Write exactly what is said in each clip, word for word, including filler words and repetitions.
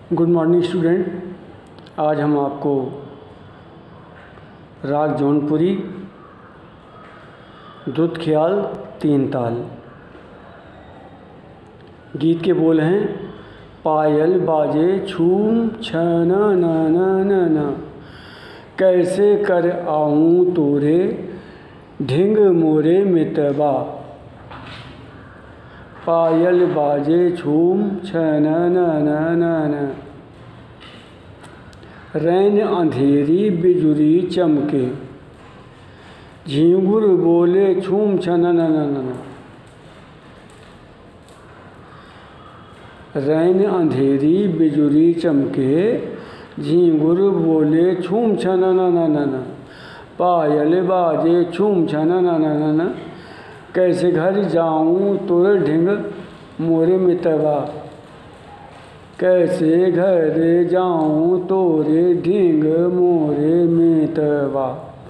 Good morning student, आज हम आपको राग जौनपुरी द्रुत ख्याल तीन ताल गीत के बोल हैं। पायल बाजे छूम छना न न न न, कैसे कर आऊँ तोरे ढिंग मोरे मितबा। पायल बाजे छूम छन न न न न, रैन अंधेरी बिजुरी चमके झींगुर बोले छूम छन न न न। रैन अंधेरी बिजुरी चमके झींगुर बोले छूम छन न न न। पायल बाजे छूम छन न न न, कैसे घर जाऊँ तोरे ढिंग मोरे मितवा। कैसे घर जाऊँ तोरे ढिंग मोरे मितवा।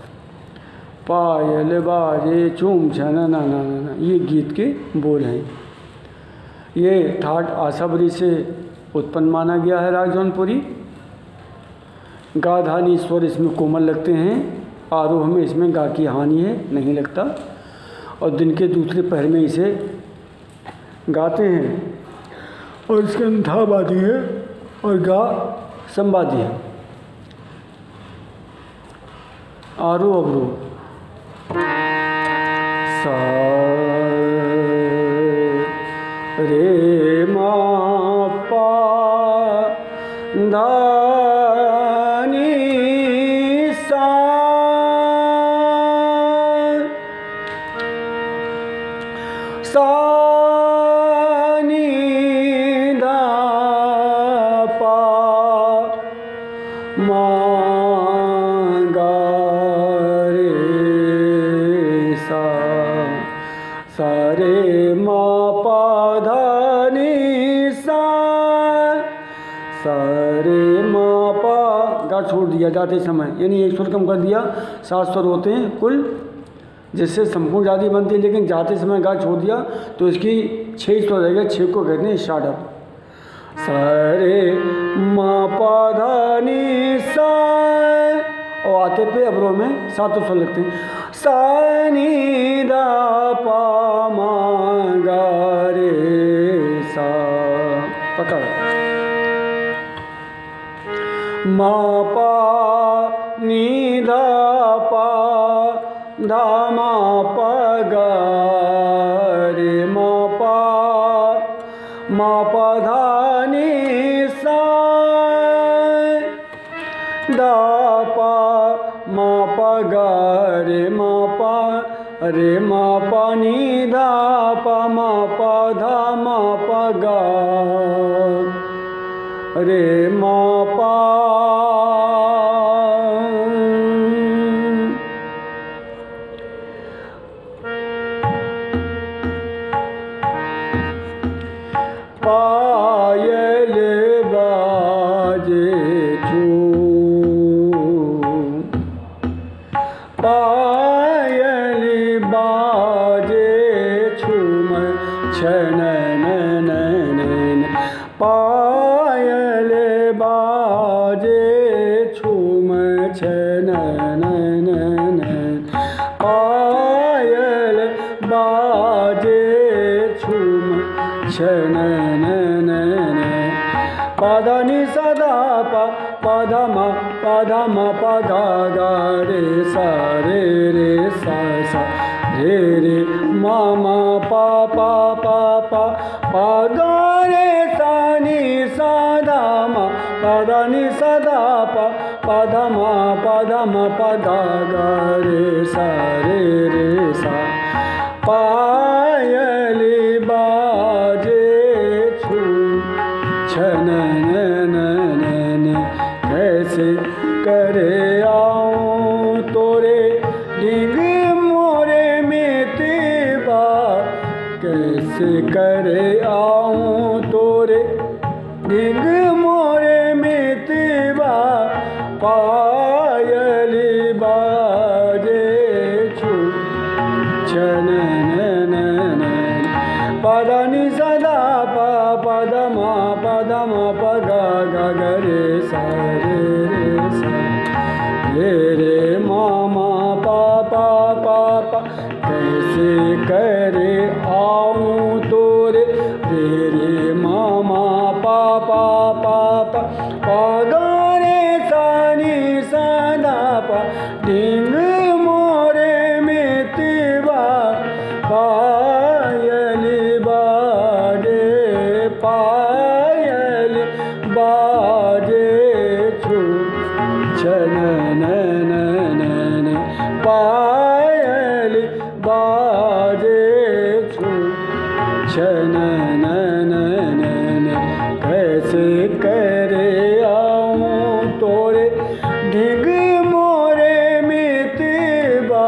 पायल बाजे छूम छन न न न, ये गीत के बोल हैं। ये ठाट आशावरी से उत्पन्न माना गया है राग जौनपुरी। गा धानी स्वर इसमें कोमल लगते हैं, आरोह में इसमें गा की हानि है, नहीं लगता। और दिन के दूसरे पहर में इसे गाते हैं और इसका धा बादी है और गा संवादी है। आरोह अवरोह सा रे मा पा धा नी सा, सा नी धा पा मा गा रे सा, सा रे मा पा धा नी सा, सा रे मा पा। गा छोड़ दिया जाते समय, यानी एक सुर कम कर दिया। सात स्वर होते हैं कुल, जिससे संपूर्ण जाति बनती है, लेकिन जाते समय गा छोड़ दिया तो इसकी छः स्वर रहेगा। छः को कहते हैं स्टार्ट अप। सा रे मा पा धा नी सा, और आते पे अवरोह में सात स्वर लगते हैं। सा नी धा पा मा गा रे सा, पकड़। मा पा नी धा पा धा मा पा गा रे मा पा, मा पा धा नी सा, धा पा मा पा गा रे मा पा, रे मा पा नी धा पा मा पा धा मा पा गा रे मा पा। पायल बाजे छूम, पायल बाजे छूम छन न न न, पायल बाजे छूम छन न न न, पायल बाजे छूम छन न न न। पाधा नि सदा पा पाधा मा पाधा मा पा गा गा रे सा रे रे सा सा रे रे मा मा पा पा पा पा पा गा रे सा नि सा धा मा पाधा नि सदा पा पाधा मा पाधा मा पा गा गा रे सा रे रे सा। पायल बाजे छूम छन न न न, कैसे करे आऊँ तोरे ढिंग मोरे मितवा। कैसे करे आऊँ तोरे ढिंग मोरे मितवा। पायल बाजे छूम छन न न न, पाधा नि सदा पा पाधा मा पाधा म प ग ग ग रे सा रे रे सा रे रे म म प प प प कैसे करे आऊं तोरे रे रे म म प प प प प ग रे सा नि सा दा प ढींग मोरे मितवा पायल बाजे पायल बाजे छु छन न न पायल बाजे छु छन न न कैसे करे आऊं तोरे ढिग मोरे मितवा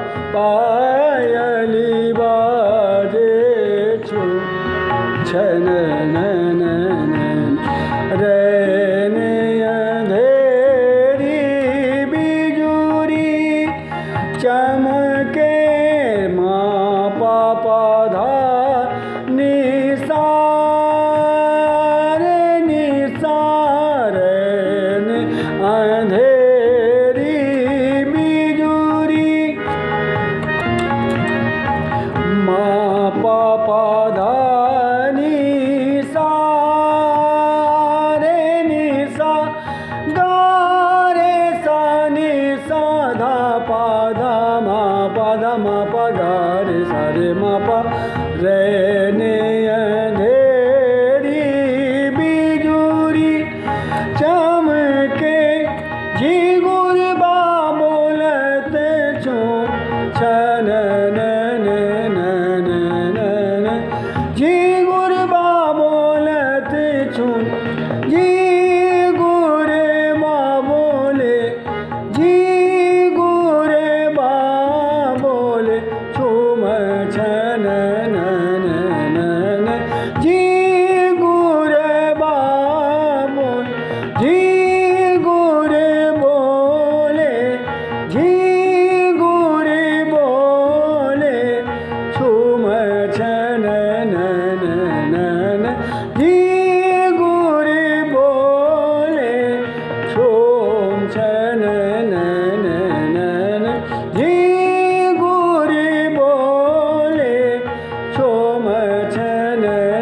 पायल बाजे छु छन न रैने अंधेरी बिजुरी चमके माँ पापा धा निसार निसार अंधेरी बिजुरी माँ पापा धा निसा रे निसा गा रे सा निसा धा पा धा मा पा धा मा पा गा रे सा रे मा पा रे ने अंधेरी बिजुरी चमके झिगुर बा बोलत छो छन झिगुर बा बोलत छू झिगुर बा बोले झिगुर बा बोले छूम छन झिगुर बा बोले झिगुर बोले झिगुर बोले छूम छन झिगुर बोले छूम छन झिगुर बोले छूम छन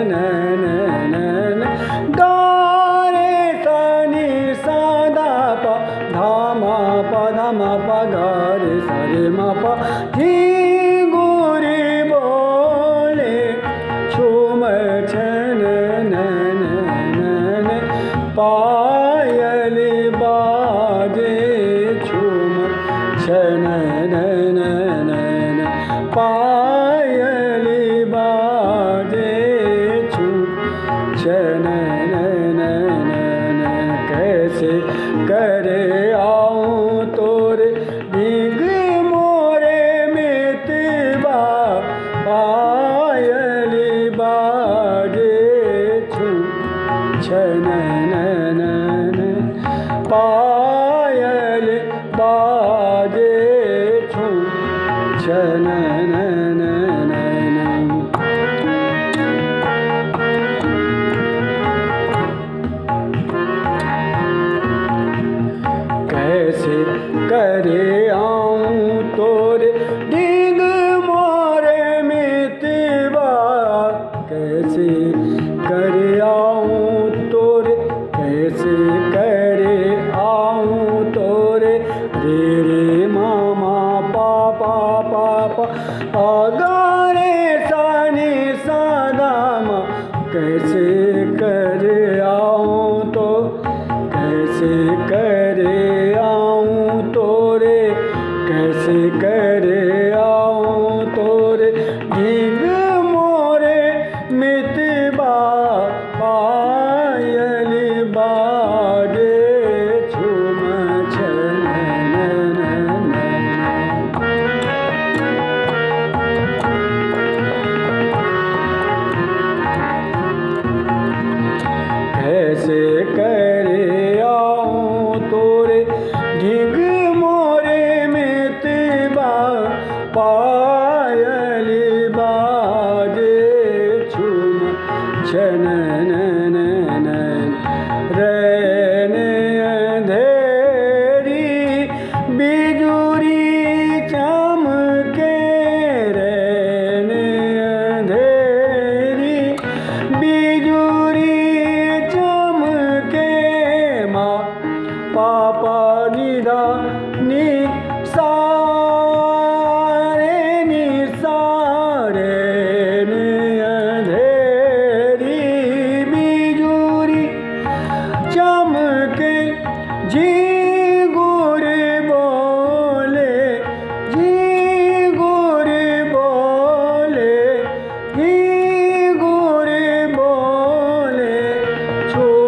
गा रे सा नि सा दा प धा मा प धा मा प गा रे सा रे मा प झिगुर बोले छूम छन पायल बाजे छूम छन पायल बाजे छूम छन कैसे करे आऊं तोरे ढींग मोरे मितवा पायल बाजे छु छन पायल बाजे छु छन कैसे करे आऊं तोरे ढींग मोरे मितवा कैसे करे आऊं तोरे कैसे करे आऊं तोरे रे रे मामा पापा पापा गा रे सा नि सा दा मा कैसे करे आऊं तो कैसे करे आऊं तोरे कैसे करे आऊं तोरे ढींग मोरे मितवा पायल बाजे छूम छन कैसे करे आऊं तोरे ढींग मोरे मितवा पायल बाजे छूम छन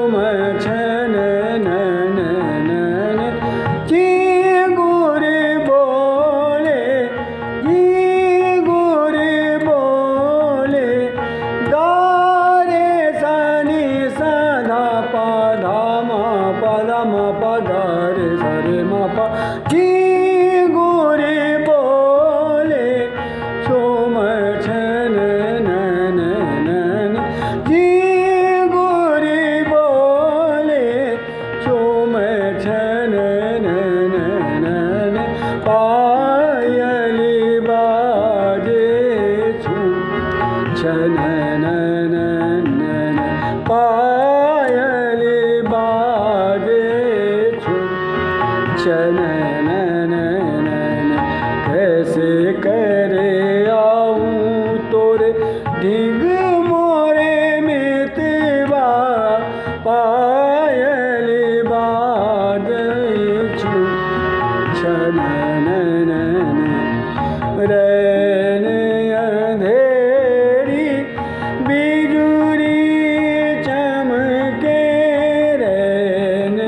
झूम छन नन नन जी गुरु बोले जी गुरु बोले गारे सनी सदा पधा मा पदा मा पगा रे सरे मा पा जी गुरु बोले झूम छन नन नन जी गुरु बोले झूम छन नन नन पायली बाजे झूम छन नन नन पायली बाजे झूम छन नन नन कैसे करे आऊं तोरे ढीग मोरे मितवा पायली बाजे झूम छन नन रैन अंधेरी बिजुरी चमके रैन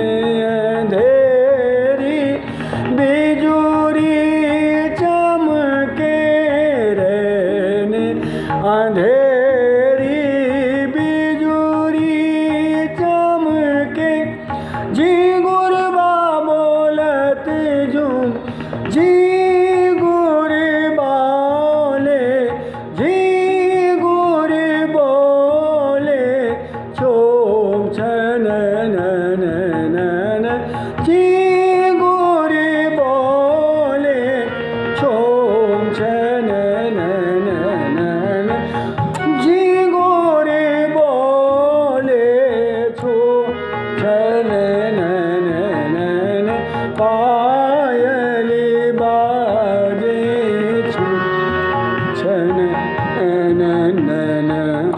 अंधेरी बिजुरी चमके रैन अंधेरी बिजुरी चमके जी गुरबा बोलत झूम जी गुरु बोले जी गुरु बोले झूम छन नन नन जी गुरु बोले झूम छन नन नन जी गुरु बोले झूम छन नन नन पायली बाजे झूम छन नन नन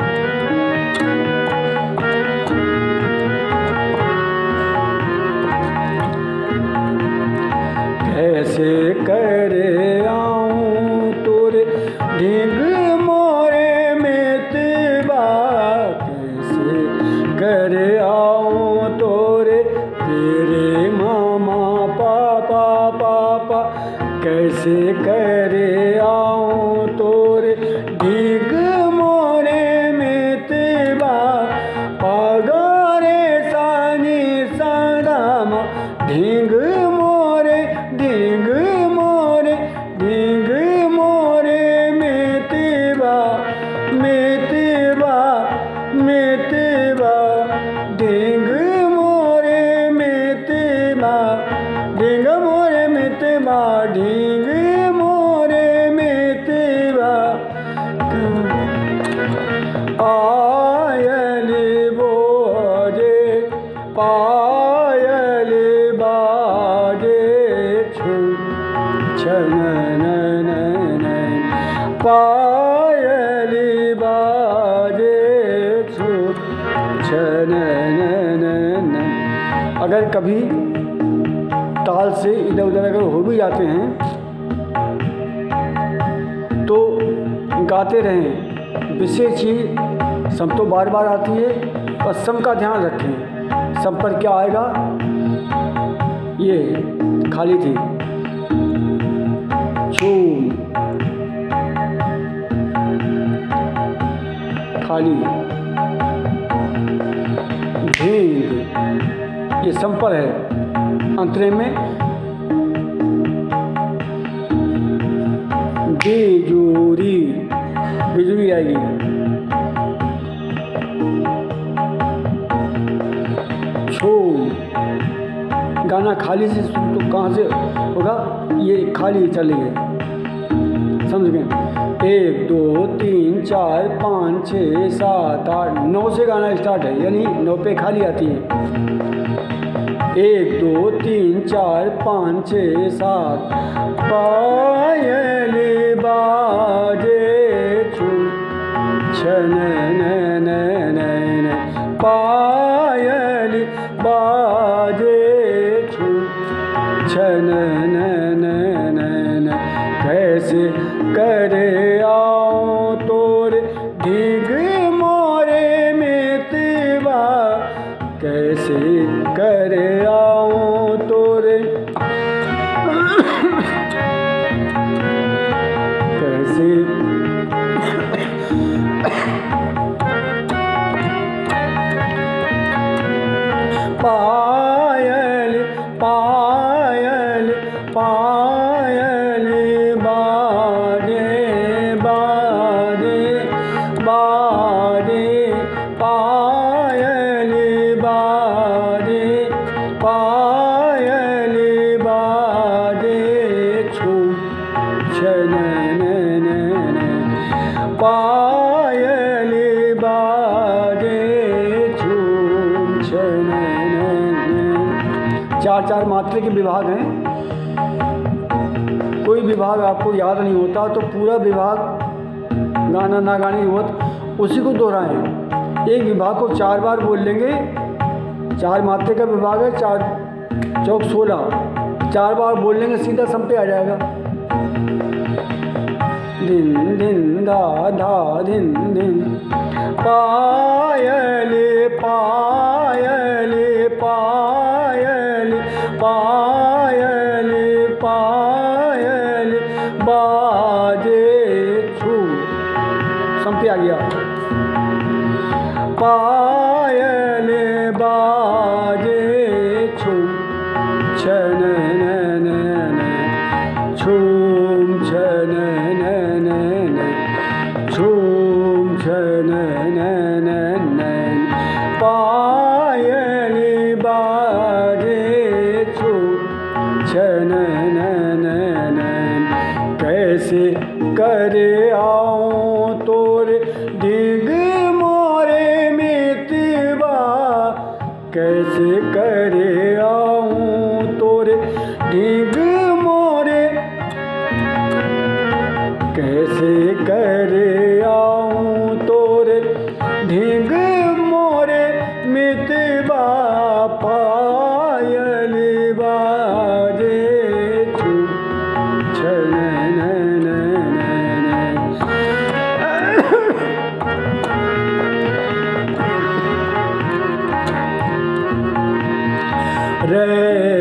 कैसे करे आऊं तोरे ढीग मोरे मितवा कैसे करे आऊं तोरे तेरे मामा पापा पापा कैसे करे आऊं तोरे ढीग मोरे मितवा पागारे सानी सदामा ढीग मोरे ढीग मोरे ढीग मोरे मितवा मितवा मितवा ढीग मोरे मितवा ढीग मोरे मितवा ढीग मोरे मितवा पायली बोजे पायली बाजे झूम छन नन नन पायली बाजे झूम छन नन नन। अगर कभी ताल से इधर उधर अगर हो भी जाते हैं तो गाते रहें। विशेष चीज सम तो बार बार आती है, पर सम का ध्यान रखें। सम पर क्या आएगा, ये खाली थी झूम खाली ढींग, ये सम पर है। अंतरे में बिजुरी बिजुरी आएगी। झूम गाना खाली से तो कहाँ से होगा, ये खाली चली है। समझ गए। एक दो तीन चार पाँच छः सात आठ नौ से गाना स्टार्ट है, यानी नौ पे खाली आती है। एक दो तीन चार पाँच छः सात पायली बाजे झूम छन नन नन पायली बाजे झूम छन नन नन। कैसे करे आओ तोरे ढीग मोरे मितवा कैसे कर आऊं तोरे कैसे पायल पायल पायल बाजे बाजे बाजे पायल बाजे पायल बाजे छू छनन पायल बाजे छूम छनन। चार चार मात्रे के विभाग हैं। कोई विभाग आपको याद नहीं होता तो पूरा विभाग गाना ना गाने की होत उसी को दोहराएं। एक विभाग को चार बार बोल लेंगे। चार मात्रे का विभाग है, चार चौक सोलह, चार बार बोल लेंगे सीधा सम पे आ जाएगा। दिन दिन धा धा दिन दिन पायल पायल पायल पायल पायल बाजे छू सम पे आ गया। पायल बाजे छू छनन छूम छनन छूम छनन पायल बाजे छू छनन। कैसे कर आऊं तोरे डिग मोरे मितवा कैसे कर आऊं तोरे डिग मोरे कैसे कर आऊं तोरे ढींग मोरे मितवा पायल बाजे छू छनन। रे